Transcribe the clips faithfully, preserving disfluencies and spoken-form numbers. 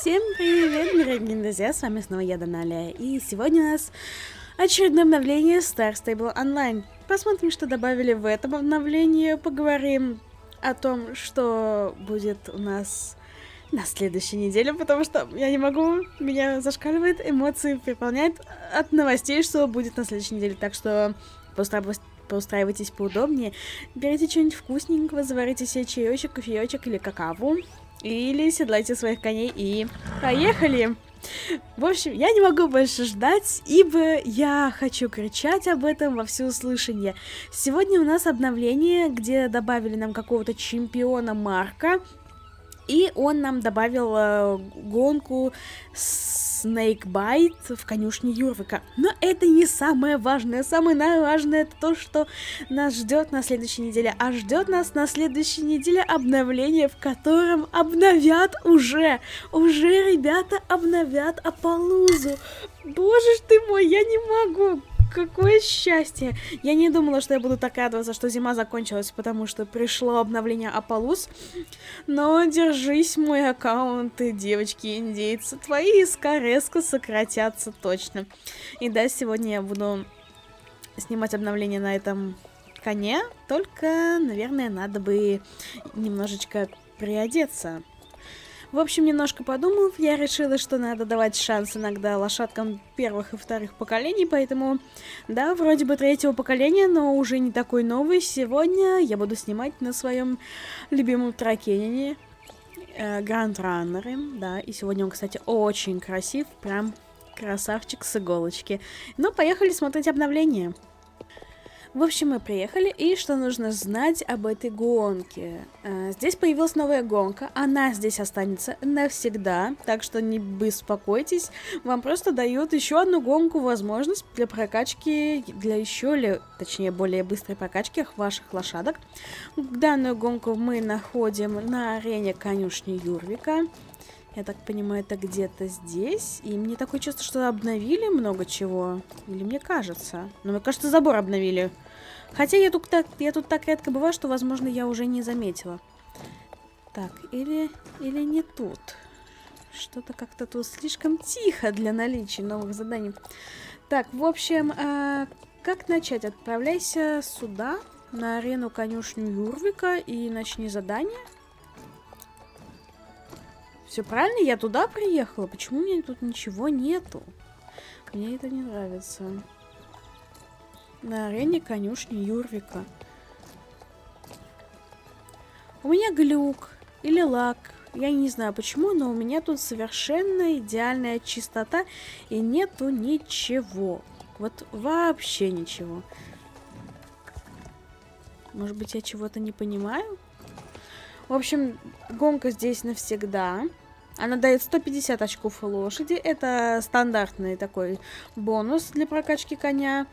Всем привет, дорогие друзья, с вами снова я, Даналия, и сегодня у нас очередное обновление Star Stable Online. Посмотрим, что добавили в этом обновлении, поговорим о том, что будет у нас на следующей неделе, потому что я не могу, меня зашкаливает, эмоции переполняет от новостей, что будет на следующей неделе, так что постарайтесь. Поустраивайтесь поудобнее, берите что-нибудь вкусненького, заварите себе чаечек, кофеечек или какао, или седлайте своих коней и поехали! В общем, я не могу больше ждать, ибо я хочу кричать об этом во всеуслышание. Сегодня у нас обновление, где добавили нам какого-то чемпиона Марка, и он нам добавил э, гонку Snakebite в конюшне Юрвика. Но это не самое важное. Самое важное это то, что нас ждет на следующей неделе. А ждет нас на следующей неделе обновление, в котором обновят уже. Уже, ребята, обновят Аппалузу. Боже ж ты мой, я не могу. Какое счастье! Я не думала, что я буду так радоваться, что зима закончилась, потому что пришло обновление Аппалуз. Но держись, мой аккаунт, и девочки-индейцы, твои иска резко сократятся точно. И да, сегодня я буду снимать обновление на этом коне, только, наверное, надо бы немножечко приодеться. В общем, немножко подумав, я решила, что надо давать шанс иногда лошадкам первых и вторых поколений, поэтому, да, вроде бы третьего поколения, но уже не такой новый. Сегодня я буду снимать на своем любимом тракенине, э, Гранд Раннере, да, и сегодня он, кстати, очень красив, прям красавчик с иголочки. Ну, поехали смотреть обновление. В общем, мы приехали, и что нужно знать об этой гонке? А, здесь появилась новая гонка, она здесь останется навсегда, так что не беспокойтесь, вам просто дают еще одну гонку, возможность для прокачки, для еще, ли, точнее, более быстрой прокачки ваших лошадок. Данную гонку мы находим на арене конюшни Юрвика. Я так понимаю, это где-то здесь. И мне такое чувство, что обновили много чего. Или мне кажется. Но мне кажется, забор обновили. Хотя я тут так, я тут так редко бываю, что, возможно, я уже не заметила. Так, или, или не тут. Что-то как-то тут слишком тихо для наличия новых заданий. Так, в общем, а, как начать? Отправляйся сюда, на арену конюшню Юрвика, и начни задание. Все правильно? Я туда приехала? Почему у меня тут ничего нету? Мне это не нравится. На арене конюшни Юрвика. У меня глюк или лаг. Я не знаю почему, но у меня тут совершенно идеальная чистота и нету ничего. Вот вообще ничего. Может быть, я чего-то не понимаю? В общем, гонка здесь навсегда. Она дает сто пятьдесят очков лошади. Это стандартный такой бонус для прокачки коня.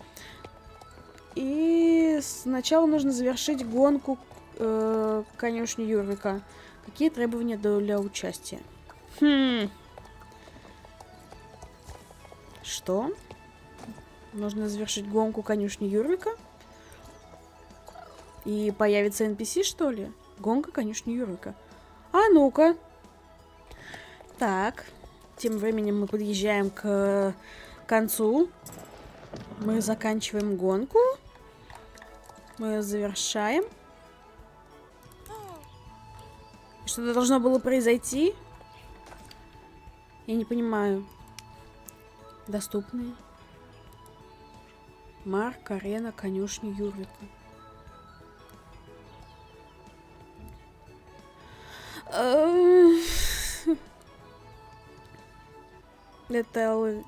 И сначала нужно завершить гонку э, конюшни Юрвика. Какие требования для участия? Хм. Что? Нужно завершить гонку конюшни Юрвика? И появится эн пи си, что ли? Гонка конюшни Юрвика. А ну-ка. Так. Тем временем мы подъезжаем к концу. Мы заканчиваем гонку. Мы ее завершаем. Что-то должно было произойти. Я не понимаю. Доступные. Марк, арена, конюшни Юрвика. Это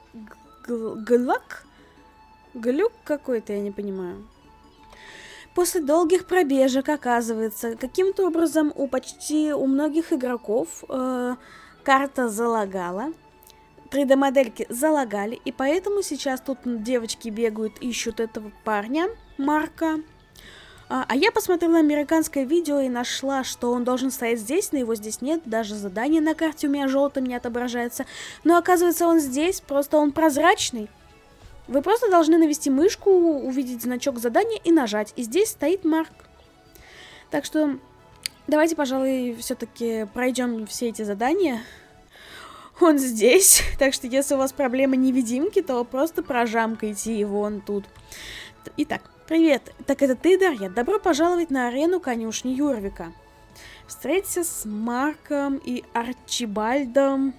глак? Глюк какой-то, я не понимаю. После долгих пробежек, оказывается, каким-то образом у почти у многих игроков э, карта залагала. три дэ модельки залагали, и поэтому сейчас тут девочки бегают, ищут этого парня, Марка. А, а я посмотрела американское видео и нашла, что он должен стоять здесь, но его здесь нет. Даже задание на карте у меня желтым не отображается. Но оказывается, он здесь, просто он прозрачный. Вы просто должны навести мышку, увидеть значок задания и нажать. И здесь стоит Марк. Так что давайте, пожалуй, все-таки пройдем все эти задания. Он здесь. Так что, если у вас проблема невидимки, то просто прожамкайте его вон тут. Итак, привет. Так это ты, Дарья? Добро пожаловать на арену конюшни Юрвика. Встреться с Марком и Арчибальдом,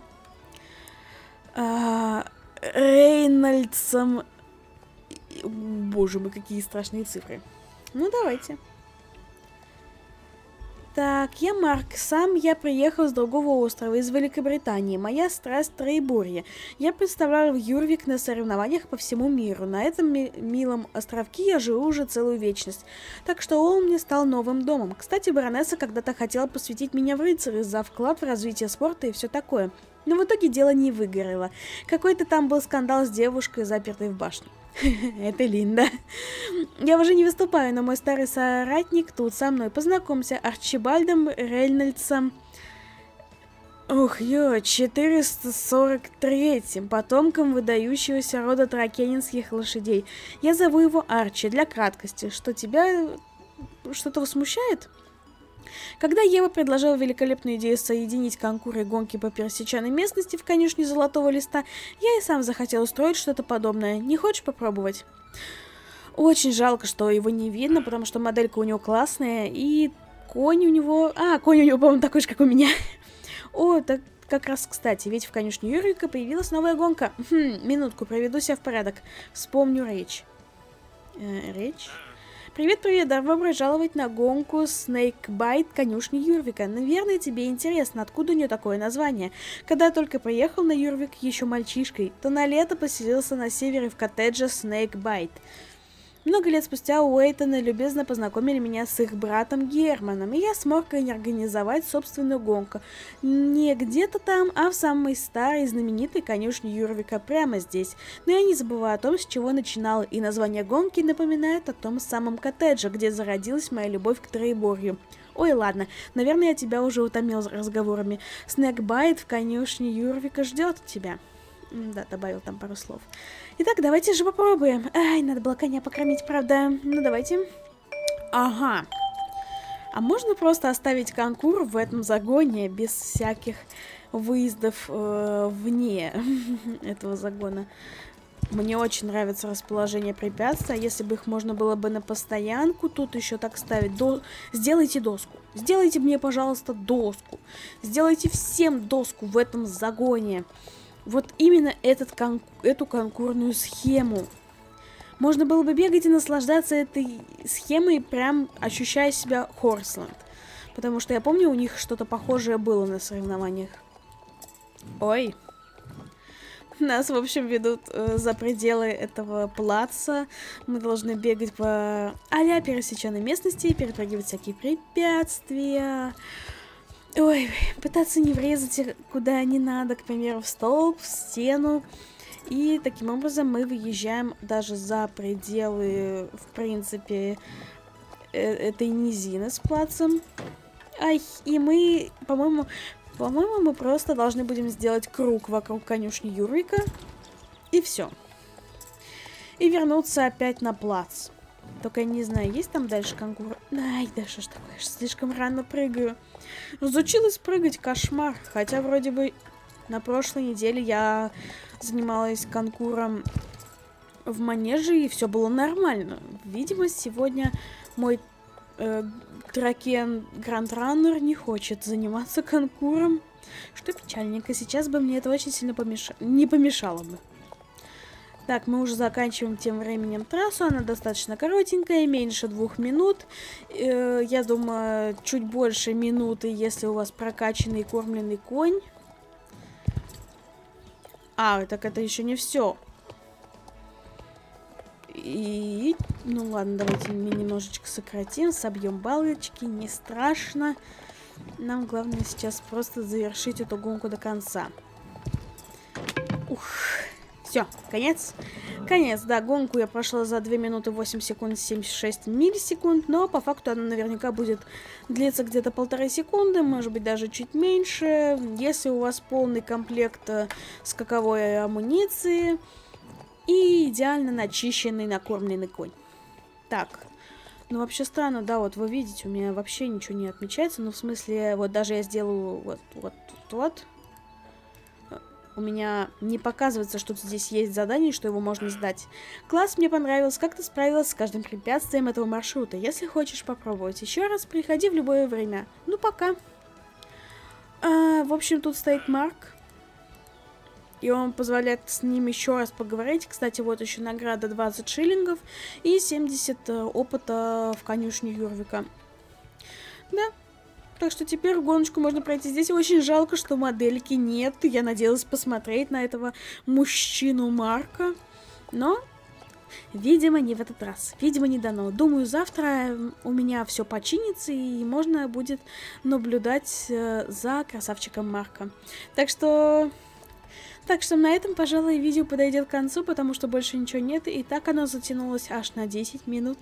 э, Рейнольдсом. Боже мой, какие страшные цифры. Ну, давайте. Так, я Марк. Сам я приехал с другого острова, из Великобритании. Моя страсть — троеборье. Я представляю Юрвик на соревнованиях по всему миру. На этом ми милом островке я живу уже целую вечность. Так что он мне стал новым домом. Кстати, баронесса когда-то хотела посвятить меня в рыцари за вклад в развитие спорта и все такое. Но в итоге дело не выгорело. Какой-то там был скандал с девушкой, запертой в башне. Это Линда. Я уже не выступаю, но мой старый соратник тут со мной. Познакомься, Арчибальдом Рейнольдсом. Ух, ё, четыреста сорок третьим, потомком выдающегося рода тракенинских лошадей. Я зову его Арчи, для краткости. Что, тебя что-то смущает? Когда Ева предложила великолепную идею соединить конкуры и гонки по пересеченной местности в конюшне Золотого Листа, я и сам захотел устроить что-то подобное. Не хочешь попробовать? Очень жалко, что его не видно, потому что моделька у него классная, и конь у него... А, конь у него, по-моему, такой же, как у меня. О, так как раз кстати, ведь в конюшне Юрика появилась новая гонка. Хм, минутку, приведу себя в порядок. Вспомню речь. Э, речь? Привет-привет, добро пожаловать на гонку Snakebite конюшни Юрвика. Наверное, тебе интересно, откуда у нее такое название. Когда я только приехал на Юрвик еще мальчишкой, то на лето поселился на севере в коттедже Snakebite. Много лет спустя Уэйтоны любезно познакомили меня с их братом Германом, и я смог организовать собственную гонку. Не где-то там, а в самой старой знаменитой конюшне Юрвика, прямо здесь. Но я не забываю о том, с чего начинал, и название гонки напоминает о том самом коттедже, где зародилась моя любовь к троеборью. Ой, ладно, наверное, я тебя уже утомил разговорами. Снэкбайт в конюшне Юрвика ждет тебя. Да, добавил там пару слов. Итак, давайте же попробуем. Ай, надо было коня покормить, правда. Ну, давайте. Ага. А можно просто оставить конкур в этом загоне без всяких выездов э, вне этого загона? Мне очень нравится расположение препятствий. Если бы их можно было бы на постоянку тут еще так ставить. До... Сделайте доску. Сделайте мне, пожалуйста, доску. Сделайте всем доску в этом загоне. Вот именно этот кон эту конкурную схему. Можно было бы бегать и наслаждаться этой схемой, прям ощущая себя Хорсленд. Потому что я помню, у них что-то похожее было на соревнованиях. Ой. Нас, в общем, ведут э, за пределы этого плаца. Мы должны бегать по а-ля пересеченной местности, перепрыгивать всякие препятствия. Ой, пытаться не врезать куда не надо, к примеру, в столб, в стену. И таким образом мы выезжаем даже за пределы, в принципе, э этой низины с плацем. Ай, и мы, по-моему, по-моему, мы просто должны будем сделать круг вокруг конюшни Юрвика. И все. И вернуться опять на плац. Только я не знаю, есть там дальше конкур... Ай, да что ж такое, слишком рано прыгаю. Разучилась прыгать, кошмар. Хотя вроде бы на прошлой неделе я занималась конкуром в манеже, и все было нормально. Видимо, сегодня мой э, Тракен Гранд-Раннер не хочет заниматься конкуром. Что печальненько. Сейчас бы мне это очень сильно помеш... не помешало бы. Так, мы уже заканчиваем тем временем трассу. Она достаточно коротенькая, меньше двух минут. Э, я думаю, чуть больше минуты, если у вас прокачанный и кормленный конь. А, так это еще не все. И... Ну ладно, давайте мы немножечко сократим, собьем балочки, не страшно. Нам главное сейчас просто завершить эту гонку до конца. Ух... Все, конец. Конец, да, гонку я прошла за две минуты восемь секунд семьдесят шесть миллисекунд, но по факту она наверняка будет длиться где-то полторы секунды, может быть даже чуть меньше, если у вас полный комплект скаковой амуниции и идеально начищенный, накормленный конь. Так, ну вообще странно, да, вот вы видите, у меня вообще ничего не отмечается, ну в смысле, вот даже я сделаю вот, вот, вот, вот. у меня не показывается, что здесь есть задание, что его можно сдать. Класс, мне понравилось, как ты справилась с каждым препятствием этого маршрута. Если хочешь попробовать еще раз, приходи в любое время. Ну, пока. А, в общем, тут стоит Марк. И он позволяет с ним еще раз поговорить. Кстати, вот еще награда двадцать шиллингов и семьдесят опыта в конюшне Юрвика. Да. Так что теперь гоночку можно пройти. Здесь очень жалко, что модельки нет. Я надеялась посмотреть на этого мужчину Марка. Но, видимо, не в этот раз. Видимо, не дано. Думаю, завтра у меня все починится, и можно будет наблюдать за красавчиком Марка. Так что... Так что на этом, пожалуй, видео подойдет к концу, потому что больше ничего нет, и так оно затянулось аж на десять минут.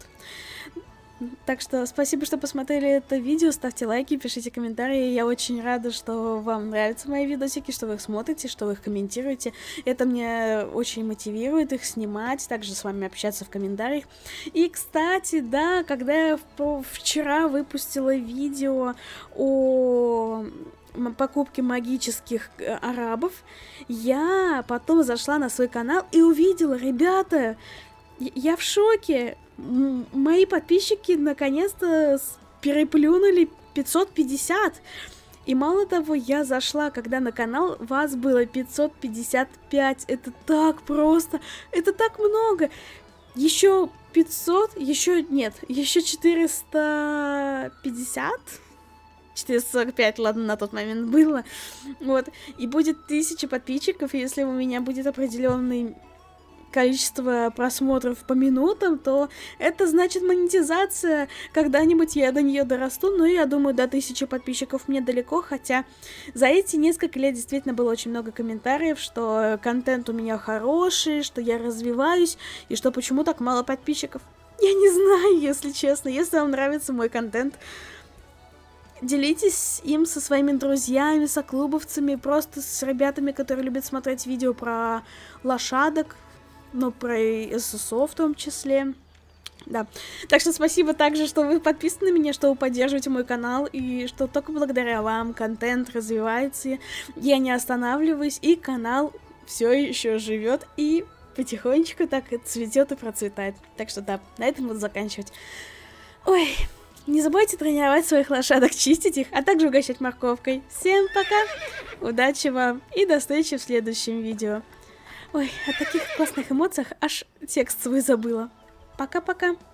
Так что спасибо, что посмотрели это видео, ставьте лайки, пишите комментарии, я очень рада, что вам нравятся мои видосики, что вы их смотрите, что вы их комментируете. Это мне очень мотивирует их снимать, также с вами общаться в комментариях. И, кстати, да, когда я вчера выпустила видео о... покупки магических арабов, я потом зашла на свой канал и увидела, ребята, я в шоке, М мои подписчики наконец-то переплюнули пятьсот пятьдесят, и мало того, я зашла, когда на канал вас было пятьсот пятьдесят пять, это так просто, это так много, еще пятьсот, еще нет, еще четыреста пятьдесят, четыреста сорок пять, ладно, на тот момент было, вот, и будет тысяча подписчиков, и если у меня будет определенный количество просмотров по минутам, то это значит монетизация, когда-нибудь я до нее дорасту, но я думаю, до тысячи подписчиков мне далеко, хотя за эти несколько лет действительно было очень много комментариев, что контент у меня хороший, что я развиваюсь, и что почему так мало подписчиков. Я не знаю, если честно, если вам нравится мой контент, делитесь им со своими друзьями, соклубовцами, просто с ребятами, которые любят смотреть видео про лошадок, но про эс эс о в том числе. Да. Так что спасибо также, что вы подписаны на меня, что вы поддерживаете мой канал, и что только благодаря вам контент развивается, я не останавливаюсь, и канал все еще живет и потихонечку так цветет и процветает. Так что да, на этом буду заканчивать. Ой, не забывайте тренировать своих лошадок, чистить их, а также угощать морковкой. Всем пока, удачи вам и до встречи в следующем видео. Ой, о таких классных эмоциях аж текст свой забыла. Пока-пока.